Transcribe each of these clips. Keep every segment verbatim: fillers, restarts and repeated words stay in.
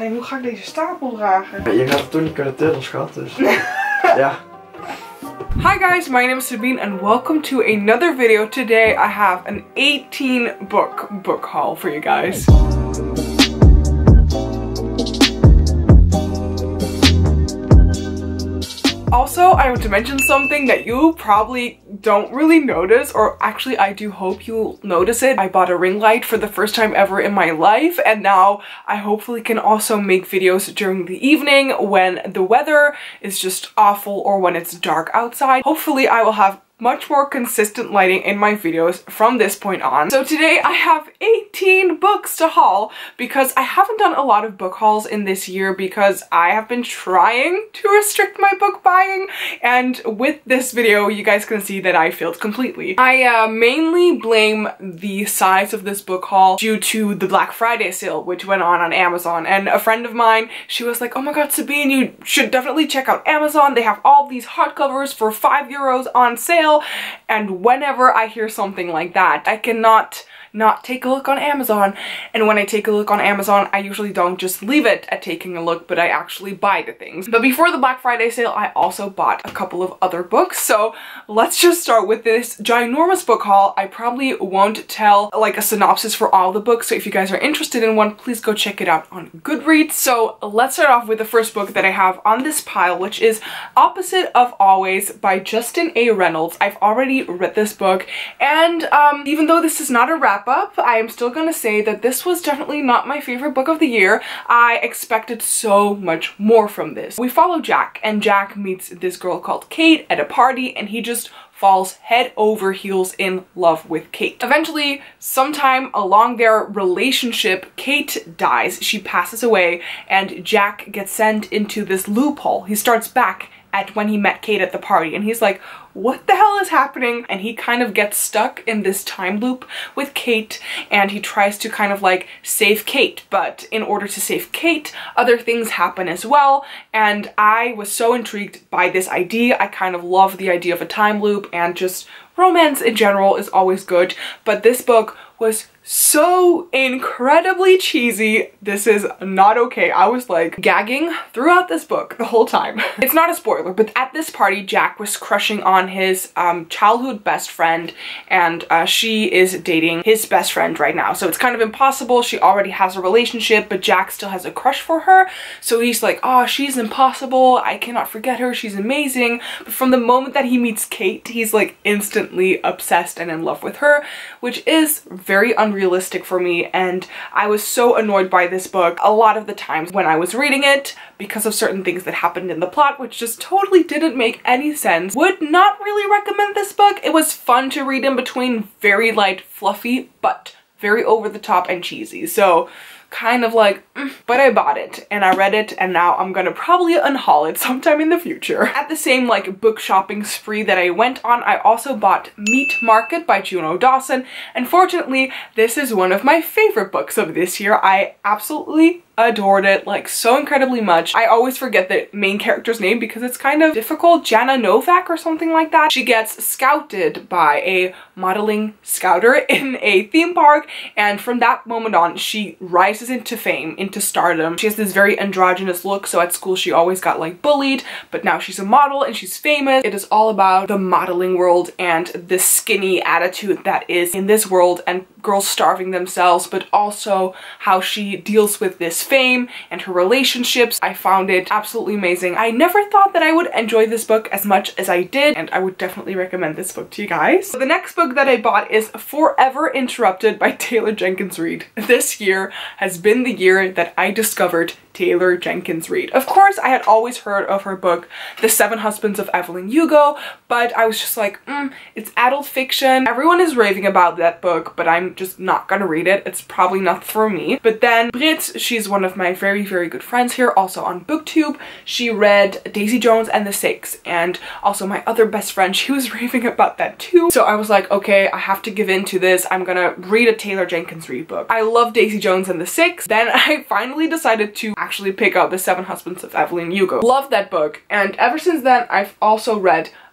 Nee, hoe ga ik deze stapel dragen? Ja, je gaat het toch niet kunnen tillen, schat, dus... ja. Hi guys, my name is Sabine and welcome to another video. Today I have an eighteen book book haul for you guys. Also, I want to mention something that you probably don't really notice, or actually I do hope you'll notice it. I bought a ring light for the first time ever in my life, and now I hopefully can also make videos during the evening when the weather is just awful or when it's dark outside. Hopefully I will have much more consistent lighting in my videos from this point on. So today I have eighteen books to haul because I haven't done a lot of book hauls in this year because I have been trying to restrict my book buying, and with this video you guys can see that I failed completely. I uh, mainly blame the size of this book haul due to the Black Friday sale which went on on Amazon, and a friend of mine, she was like, oh my god Sabine, you should definitely check out Amazon, they have all these hardcovers for five euros on sale. And whenever I hear something like that, I cannot not take a look on Amazon. And when I take a look on Amazon, I usually don't just leave it at taking a look, but I actually buy the things. But before the Black Friday sale, I also bought a couple of other books. So let's just start with this ginormous book haul. I probably won't tell like a synopsis for all the books, so if you guys are interested in one, please go check it out on Goodreads. So let's start off with the first book that I have on this pile, which is Opposite of Always by Justin A. Reynolds. I've already read this book, and um, even though this is not a wrap up, I am still gonna say that this was definitely not my favorite book of the year. I expected so much more from this. We follow Jack, and Jack meets this girl called Kate at a party, and he just falls head over heels in love with Kate. Eventually, sometime along their relationship, Kate dies. She passes away, and Jack gets sent into this loophole. He starts back at when he met Kate at the party, and he's like, what the hell is happening? And he kind of gets stuck in this time loop with Kate, and he tries to kind of like save Kate, but in order to save Kate, other things happen as well, and I was so intrigued by this idea. I kind of love the idea of a time loop, and just romance in general is always good, but this book was so incredibly cheesy. This is not okay. I was like gagging throughout this book the whole time. It's not a spoiler, but at this party, Jack was crushing on his um, childhood best friend, and uh, she is dating his best friend right now. So it's kind of impossible. She already has a relationship, but Jack still has a crush for her. So he's like, oh, she's impossible. I cannot forget her. She's amazing. But from the moment that he meets Kate, he's like instantly obsessed and in love with her, which is very unrealistic. Unrealistic for me, and I was so annoyed by this book a lot of the times when I was reading it because of certain things that happened in the plot which just totally didn't make any sense. Would not really recommend this book. It was fun to read in between, very light, fluffy, but very over the top and cheesy. So kind of like, mm, but I bought it and I read it, and now I'm gonna probably unhaul it sometime in the future. At the same like book shopping spree that I went on, I also bought Meat Market by Juno Dawson, and fortunately this is one of my favorite books of this year. I absolutely adored it like so incredibly much. I always forget the main character's name because it's kind of difficult. Jana Novak or something like that. She gets scouted by a modeling scouter in a theme park, and from that moment on she rises into fame, into stardom. She has this very androgynous look, so at school she always got like bullied, but now she's a model and she's famous. It is all about the modeling world and the skinny attitude that is in this world, and girls starving themselves, but also how she deals with this fame and her relationships. I found it absolutely amazing. I never thought that I would enjoy this book as much as I did, and I would definitely recommend this book to you guys. So the next book that I bought is Forever Interrupted by Taylor Jenkins Reid. This year has been the year that I discovered Taylor Jenkins Reid. Of course, I had always heard of her book, The Seven Husbands of Evelyn Hugo, but I was just like, mm, it's adult fiction. Everyone is raving about that book, but I'm just not gonna read it. It's probably not for me. But then Brit, she's one of my very, very good friends here, also on BookTube. She read Daisy Jones and the Six, and also my other best friend, she was raving about that too. So I was like, okay, I have to give in to this. I'm gonna read a Taylor Jenkins Reid book. I love Daisy Jones and the Six. Then I finally decided to actually pick out The Seven Husbands of Evelyn Hugo. Love that book, and ever since then I've also read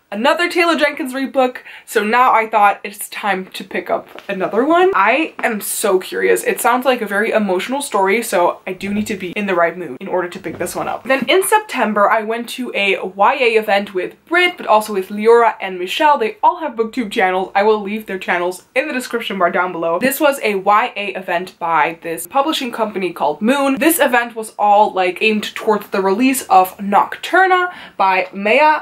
another Taylor Jenkins Reid book, so now I thought it's time to pick up another one. I am so curious. It sounds like a very emotional story, so I do need to be in the right mood in order to pick this one up. Then in September, I went to a Y A event with Brit, but also with Leora and Michelle. They all have booktube channels. I will leave their channels in the description bar down below. This was a Y A event by this publishing company called Moon. This event was all like aimed towards the release of Nocturna by Maya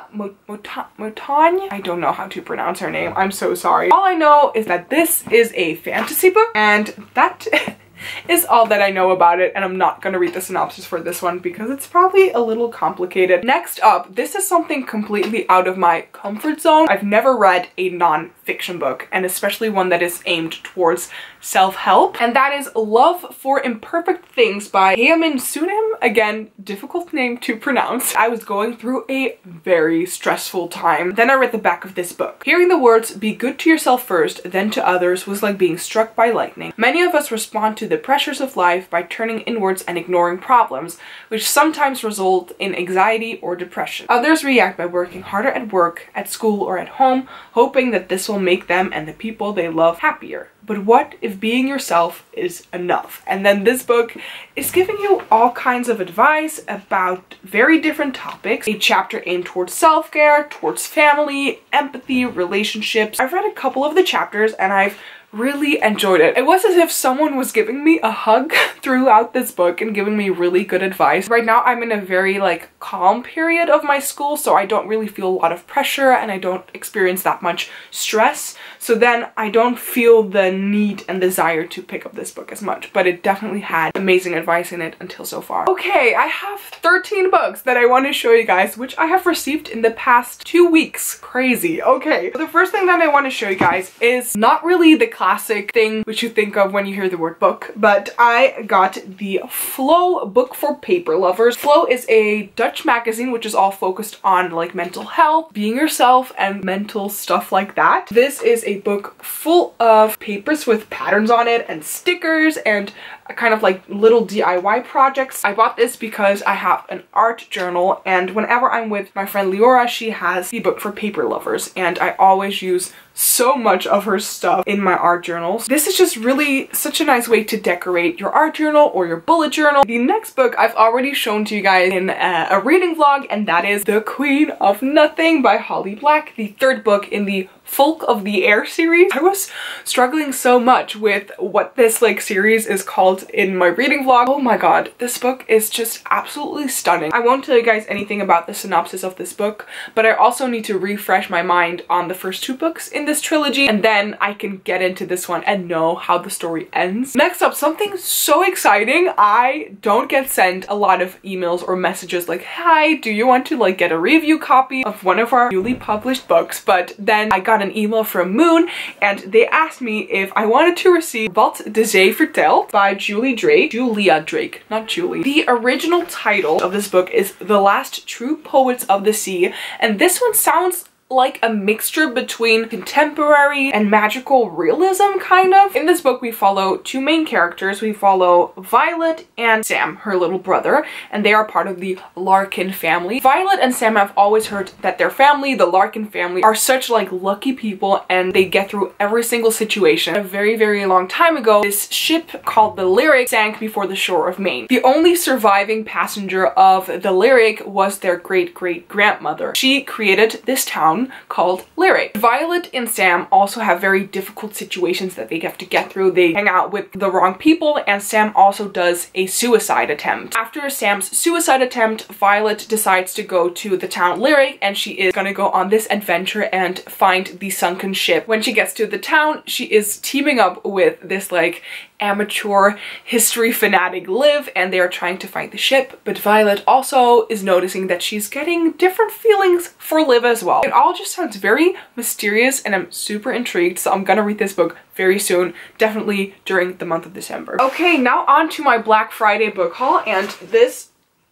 Montaigne. I don't know how to pronounce her name. I'm so sorry. All I know is that this is a fantasy book, and that is all that I know about it, and I'm not gonna read the synopsis for this one because it's probably a little complicated. Next up, this is something completely out of my comfort zone. I've never read a non-fiction book, and especially one that is aimed towards self-help, and that is Love for Imperfect Things by Hemin Sunim. Again, difficult name to pronounce. I was going through a very stressful time. Then I read the back of this book. Hearing the words, "Be good to yourself first, then to others," was like being struck by lightning. Many of us respond to the pressures of life by turning inwards and ignoring problems, which sometimes result in anxiety or depression. Others react by working harder at work, at school, or at home, hoping that this will make them and the people they love happier. But what if being yourself is enough? And then this book is giving you all kinds of advice about very different topics. A chapter aimed towards self-care, towards family, empathy, relationships. I've read a couple of the chapters and I've really enjoyed it. It was as if someone was giving me a hug throughout this book and giving me really good advice. Right now I'm in a very like calm period of my school, so I don't really feel a lot of pressure and I don't experience that much stress. So then I don't feel the need and desire to pick up this book as much, but it definitely had amazing advice in it until so far. Okay, I have thirteen books that I want to show you guys, which I have received in the past two weeks. Crazy. Okay, the first thing that I want to show you guys is not really the classic thing which you think of when you hear the word book, but I got the Flow book for paper lovers. Flow is a Dutch magazine which is all focused on like mental health, being yourself, and mental stuff like that. This is a book full of papers with patterns on it and stickers and kind of like little D I Y projects. I bought this because I have an art journal, and whenever I'm with my friend Leora, she has the book for paper lovers, and I always use so much of her stuff in my art journals. This is just really such a nice way to decorate your art journal or your bullet journal. The next book I've already shown to you guys in a, a reading vlog, and that is The Queen of Nothing by Holly Black, the third book in the Folk of the Air series. I was struggling so much with what this like series is called in my reading vlog. Oh my god, this book is just absolutely stunning. I won't tell you guys anything about the synopsis of this book, but I also need to refresh my mind on the first two books in this trilogy, and then I can get into this one and know how the story ends. Next up, something so exciting. I don't get sent a lot of emails or messages like, "Hi, do you want to like get a review copy of one of our newly published books?" But then I got an email from Moon and they asked me if I wanted to receive Wat de Zee Vertelt by Julie Drake. Julia Drake, not Julie. The original title of this book is The Last True Poets of the Sea, and this one sounds like a mixture between contemporary and magical realism, kind of. In this book we follow two main characters. We follow Violet and Sam, her little brother, and they are part of the Larkin family. Violet and Sam have always heard that their family, the Larkin family, are such like lucky people and they get through every single situation. A very, very long time ago, this ship called the Lyric sank before the shore of Maine. The only surviving passenger of the Lyric was their great-great-grandmother. She created this town called Lyric. Violet and Sam also have very difficult situations that they have to get through. They hang out with the wrong people, and Sam also does a suicide attempt. After Sam's suicide attempt, Violet decides to go to the town Lyric, and she is gonna go on this adventure and find the sunken ship. When she gets to the town, she is teaming up with this like amateur history fanatic Liv, and they are trying to find the ship, but Violet also is noticing that she's getting different feelings for Liv as well. It all just sounds very mysterious and I'm super intrigued, so I'm gonna read this book very soon, definitely during the month of December. Okay, now on to my Black Friday book haul, and this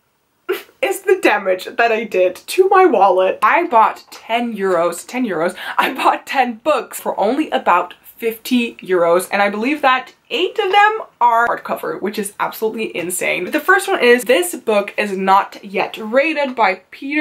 is the damage that I did to my wallet. I bought ten euros, ten euros, I bought ten books for only about fifty euros, and I believe that eight of them are hardcover, which is absolutely insane. But the first one is, this book is not yet rated by Peter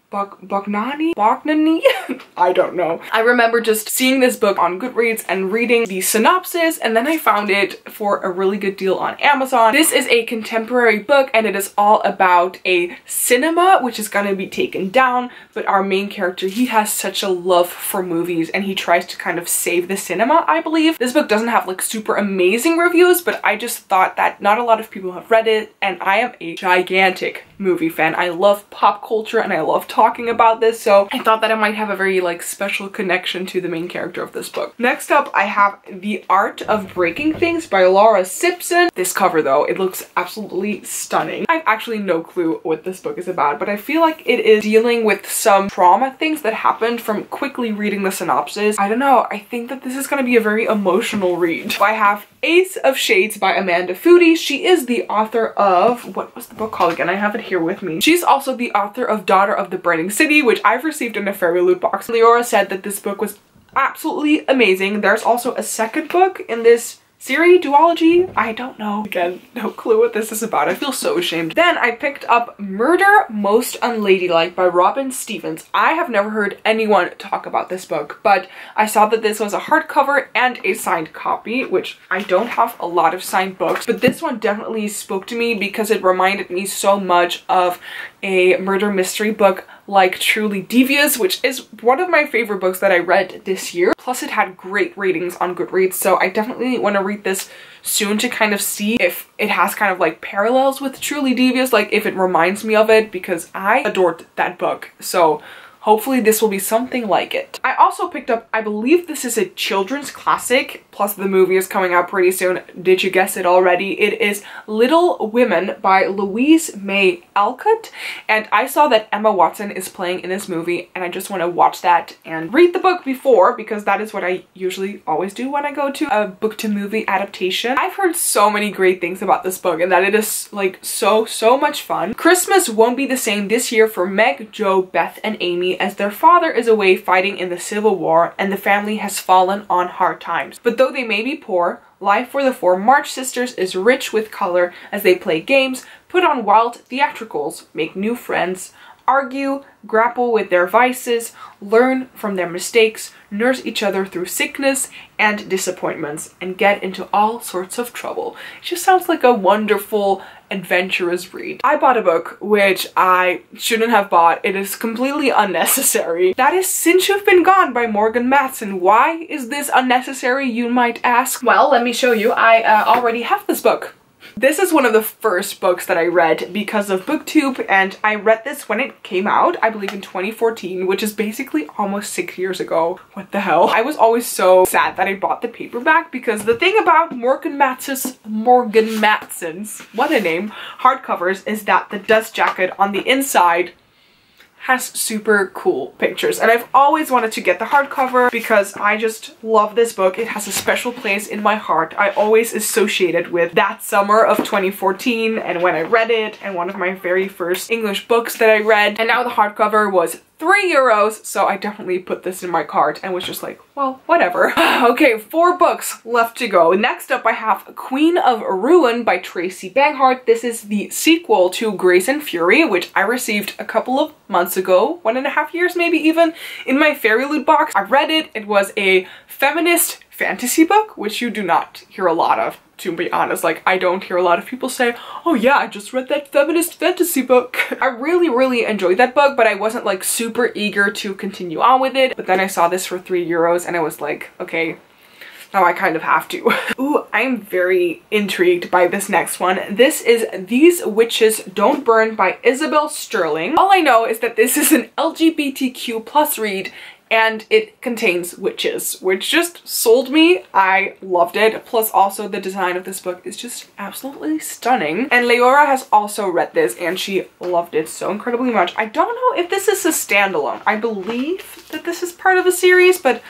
Buk Bucknani? Bucknani? I don't know. I remember just seeing this book on Goodreads and reading the synopsis, and then I found it for a really good deal on Amazon. This is a contemporary book and it is all about a cinema which is gonna be taken down, but our main character, he has such a love for movies and he tries to kind of save the cinema, I believe. This book doesn't have like super amazing reviews, but I just thought that not a lot of people have read it, and I am a gigantic movie fan. I love pop culture and I love talking about this, so I thought that I might have a very like special connection to the main character of this book. Next up, I have The Art of Breaking Things by Laura Simpson. This cover though, it looks absolutely stunning. I have actually no clue what this book is about, but I feel like it is dealing with some trauma things that happened from quickly reading the synopsis. I don't know, I think that this is going to be a very emotional read. I have Ace of Shades by Amanda Foody. She is the author of, what was the book called again? I have it here with me. She's also the author of Daughter of the Burning City, which I've received in a fairy loot box. Leora said that this book was absolutely amazing. There's also a second book in this series, duology? I don't know. Again, no clue what this is about. I feel so ashamed. Then I picked up Murder Most Unladylike by Robin Stevens. I have never heard anyone talk about this book, but I saw that this was a hardcover and a signed copy, which I don't have a lot of signed books, but this one definitely spoke to me because it reminded me so much of a murder mystery book like Truly Devious, which is one of my favorite books that I read this year. Plus it had great ratings on Goodreads, so I definitely want to read this soon to kind of see if it has kind of like parallels with Truly Devious, like if it reminds me of it, because I adored that book. So hopefully this will be something like it. I also picked up, I believe this is a children's classic, plus the movie is coming out pretty soon. Did you guess it already? It is Little Women by Louise May Alcott, and I saw that Emma Watson is playing in this movie and I just want to watch that and read the book before, because that is what I usually always do when I go to a book to movie adaptation. I've heard so many great things about this book and that it is like so, so much fun. Christmas won't be the same this year for Meg, Jo, Beth, and Amy, as their father is away fighting in the Civil War and the family has fallen on hard times. But though they may be poor, life for the four March sisters is rich with color as they play games, put on wild theatricals, make new friends, argue, grapple with their vices, learn from their mistakes, nurse each other through sickness and disappointments, and get into all sorts of trouble. It just sounds like a wonderful, adventurous read. I bought a book which I shouldn't have bought. It is completely unnecessary. That is Since You've Been Gone by Morgan Matson. Why is this unnecessary, you might ask? Well, let me show you. I uh, already have this book. This is one of the first books that I read because of BookTube, and I read this when it came out, I believe in twenty fourteen, which is basically almost six years ago. What the hell? I was always so sad that I bought the paperback, because the thing about Morgan Matson's, Morgan Matson's, what a name, hardcovers is that the dust jacket on the inside has super cool pictures, and I've always wanted to get the hardcover because I just love this book. It has a special place in my heart. I always associate it with that summer of twenty fourteen and when I read it, and one of my very first English books that I read. And now the hardcover was three euros, so I definitely put this in my cart and was just like, well, whatever. Okay, four books left to go. Next up I have Queen of Ruin by Tracy Banghart. This is the sequel to Grace and Fury, which I received a couple of months ago, one and a half years maybe even, in my fairy loot box. I read it. It was a feminist fantasy book, which you do not hear a lot of, to be honest. Like, I don't hear a lot of people say, oh yeah, I just read that feminist fantasy book. I really, really enjoyed that book, but I wasn't like super eager to continue on with it. But then I saw this for three euros and I was like, okay, now I kind of have to. Ooh, I'm very intrigued by this next one. This is These Witches Don't Burn by Isabel Sterling. All I know is that this is an L G B T Q plus read, and it contains witches, which just sold me. I loved it. Plus also the design of this book is just absolutely stunning. And Leora has also read this and she loved it so incredibly much. I don't know if this is a standalone. I believe that this is part of a series, but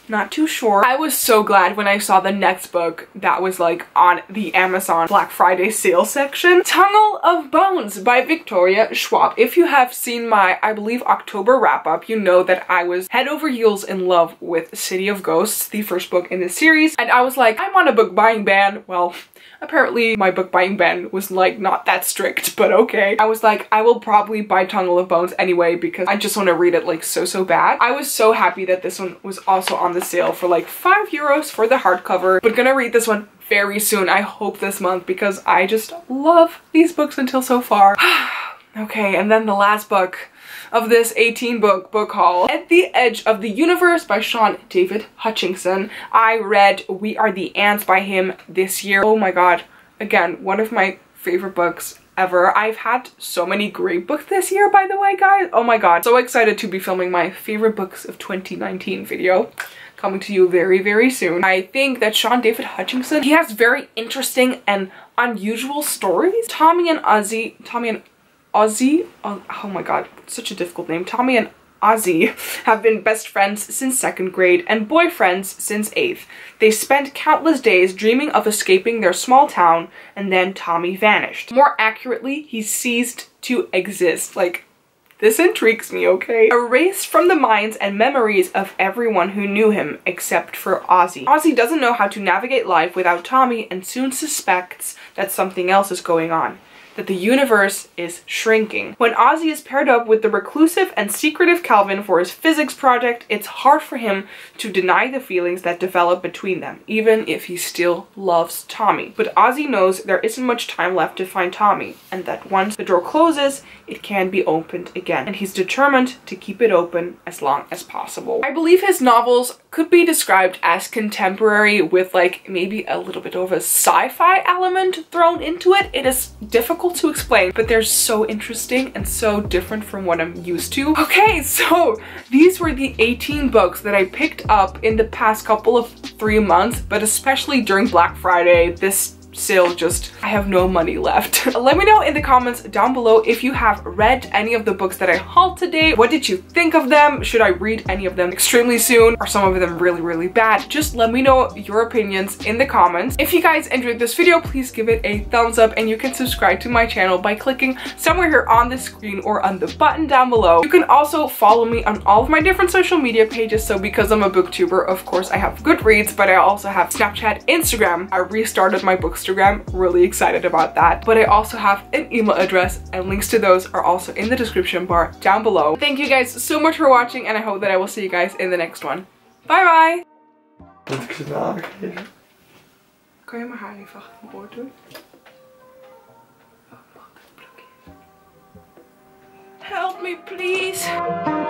not too sure. I was so glad when I saw the next book that was like on the Amazon Black Friday sale section. Tunnel of Bones by Victoria Schwab. If you have seen my, I believe, October wrap up, you know that I was head over heels in love with City of Ghosts, the first book in this series. And I was like, I'm on a book buying ban. Well, apparently my book buying ban was like not that strict, but okay. I was like, I will probably buy Tunnel of Bones anyway because I just want to read it like so, so bad. I was so happy that this one was also on the sale for like five euros for the hardcover, but gonna read this one very soon. I hope this month because I just love these books until so far. Okay, and then the last book of this eighteen book book haul, At the Edge of the Universe by Sean David Hutchinson. I read We Are the Ants by him this year. Oh my god, again, one of my favorite books ever. I've had so many great books this year, by the way, guys. Oh my god, so excited to be filming my favorite books of twenty nineteen video. Coming to you very, very soon. I think that Sean David Hutchinson, he has very interesting and unusual stories. Tommy and Ozzy, Tommy and Ozzy, oh, oh my god, such a difficult name. Tommy and Ozzy have been best friends since second grade and boyfriends since eighth. They spent countless days dreaming of escaping their small town, and then Tommy vanished. More accurately, he ceased to exist. Like, this intrigues me, okay? Erased from the minds and memories of everyone who knew him except for Ozzy. Ozzy doesn't know how to navigate life without Tommy and soon suspects that something else is going on, that the universe is shrinking. When Ozzy is paired up with the reclusive and secretive Calvin for his physics project, it's hard for him to deny the feelings that develop between them, even if he still loves Tommy. But Ozzy knows there isn't much time left to find Tommy, and that once the door closes, it can be opened again. And he's determined to keep it open as long as possible. I believe his novels could be described as contemporary with like maybe a little bit of a sci-fi element thrown into it. It is difficult to explain, but they're so interesting and so different from what I'm used to. Okay, so these were the eighteen books that I picked up in the past couple of three months, but especially during Black Friday. This sale just, I have no money left. Let me know in the comments down below if you have read any of the books that I hauled today. What did you think of them? Should I read any of them extremely soon? Are some of them really, really bad? Just let me know your opinions in the comments. If you guys enjoyed this video, please give it a thumbs up, and you can subscribe to my channel by clicking somewhere here on the screen or on the button down below. You can also follow me on all of my different social media pages. So because I'm a booktuber, of course I have Goodreads, but I also have Snapchat, Instagram. I restarted my bookstagram. Really excited about that. But I also have an email address, and links to those are also in the description bar down below. Thank you guys so much for watching, and I hope that I will see you guys in the next one. Bye bye! Kan je mijn haar even achter mijn oor doen? Help me, please!